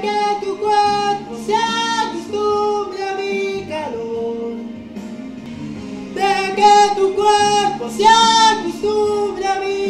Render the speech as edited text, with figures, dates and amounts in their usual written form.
que tu cuerpo se acostumbre a mi calor. Deja que tu cuerpo se acostumbre a mi